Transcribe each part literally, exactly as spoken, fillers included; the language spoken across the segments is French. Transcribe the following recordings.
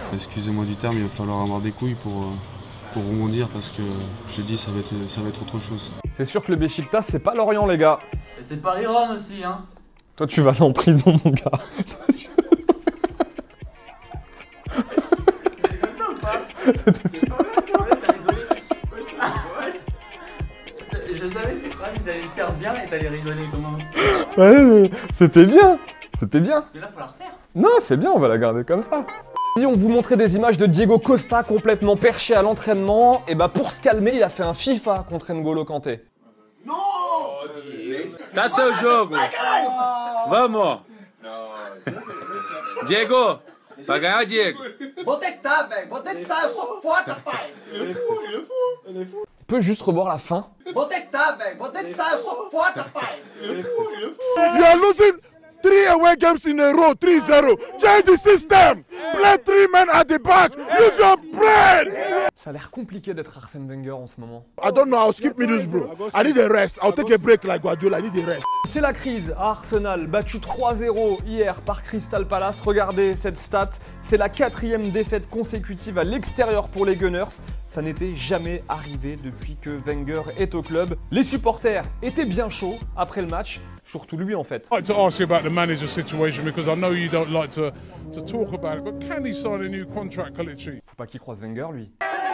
Excusez-moi du terme, il va falloir avoir des couilles pour, pour rebondir parce que je dis ça va être, ça va être autre chose. C'est sûr que le Beşiktaş, c'est pas Lorient, les gars. Et c'est Paris-Rome aussi, hein. Toi, tu vas aller en prison, mon gars. C'est comme ça ou pas? C'était pas mal, ouais, t'as rigolé. Ouais. Je savais que ils allaient le faire bien et t'allais rigoler comment. Ouais, mais c'était bien. C'était bien. Mais là, faut la refaire. Non, c'est bien, on va la garder comme ça. Si on vous montrait des images de Diego Costa complètement perché à l'entraînement, et bah pour se calmer, il a fait un FIFA contre N'Golo Kanté. Non! Ça c'est au jogo. Vamos. Diego. Vai ganhar, Diego. Vou tentar, velho. Vou tentar. Eu sou foda, pai. Il est fou, il est fou. Il est fou. On peut juste revoir la fin. Vou tentar, velho. Vou tentar. Eu sou foda, pai. Il est fou, il est fou. You are losing three away games in a row, three zero. Change the system. Play three men at the back. Use your brain. Ça a l'air compliqué d'être Arsène Wenger en ce moment. I don't know. I'll skip Middlesbrough. I need a rest. I'll take a break like Guardiola. I need a rest. C'est la crise à Arsenal, battu trois zéro hier par Crystal Palace. Regardez cette stat, c'est la quatrième défaite consécutive à l'extérieur pour les Gunners. Ça n'était jamais arrivé depuis que Wenger est au club. Les supporters étaient bien chauds après le match, surtout lui en fait. I'd like to ask you about the manager situation because I know you don't like to, to talk about it, but can he sign a new contract, Kalichi? Faut pas qu'il croise Wenger lui.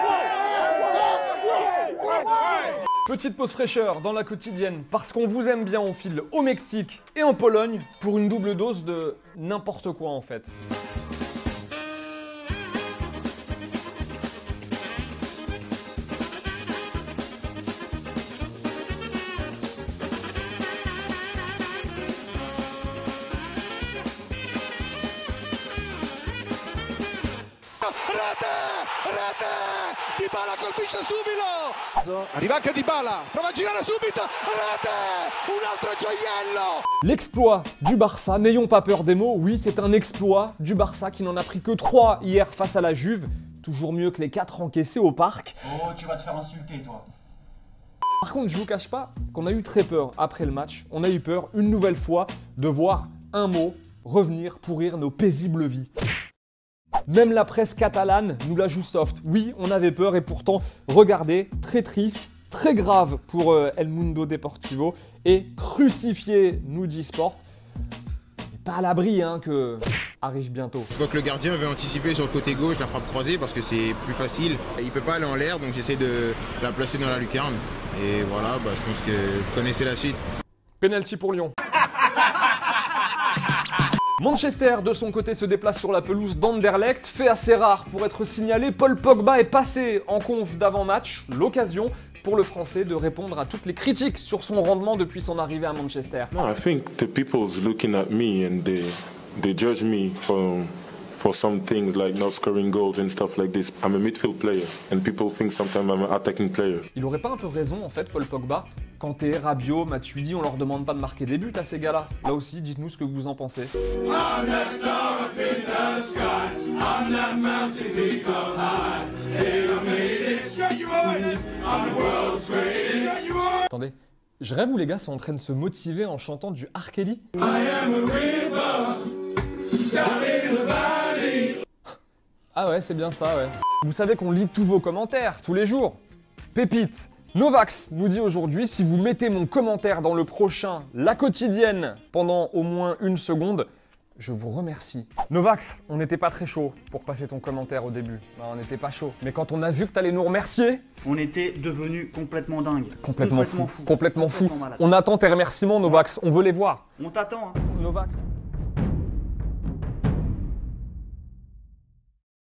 Petite pause fraîcheur dans la quotidienne, parce qu'on vous aime bien, on file au Mexique et en Pologne pour une double dose de n'importe quoi en fait. Rete! Rete! Dybala colpisce subito! Arriva anche Dybala, prova a girare subito! Rete! Un altro gioiello! L'exploit du Barça, n'ayons pas peur des mots, oui c'est un exploit du Barça qui n'en a pris que trois hier face à la Juve. Toujours mieux que les quatre encaissés au parc. Oh, tu vas te faire insulter, toi. Par contre, je vous cache pas qu'on a eu très peur après le match. On a eu peur, une nouvelle fois, de voir un mot revenir pourrir nos paisibles vies. Même la presse catalane nous la joue soft. Oui, on avait peur et pourtant, regardez, très triste, très grave pour euh, El Mundo Deportivo et crucifié, nous dit Sport. Pas à l'abri hein, que arrive bientôt. Je vois que le gardien avait anticipé sur le côté gauche la frappe croisée parce que c'est plus facile. Il peut pas aller en l'air donc j'essaie de la placer dans la lucarne. Et voilà, bah, je pense que vous connaissez la suite. Penalty pour Lyon. Manchester, de son côté, se déplace sur la pelouse d'Anderlecht. Fait assez rare pour être signalé, Paul Pogba est passé en conf d'avant-match. L'occasion pour le Français de répondre à toutes les critiques sur son rendement depuis son arrivée à Manchester. No, I think the people's looking at me and they they judge me for for some things like not scoring goals and stuff like this. I'm a midfield player and people think sometimes I'm an attacking player. Il aurait pas un peu raison en fait, Paul Pogba? Kanté, Rabiot, Matuidi, on leur demande pas de marquer des buts à ces gars-là. Là aussi, dites-nous ce que vous en pensez. Attendez, je rêve où les gars sont en train de se motiver en chantant du R. Kelly. Ah ouais, c'est bien ça, ouais. Vous savez qu'on lit tous vos commentaires, tous les jours. Pépite. Novax nous dit aujourd'hui, si vous mettez mon commentaire dans le prochain La Quotidienne pendant au moins une seconde, je vous remercie. Novax, on n'était pas très chaud pour passer ton commentaire au début. Non, on n'était pas chaud. Mais quand on a vu que t'allais nous remercier... On était devenus complètement dingues. Complètement, complètement fou. fou. Complètement fou. Complètement On attend tes remerciements, Novax. On veut les voir. On t'attend, hein. Novax.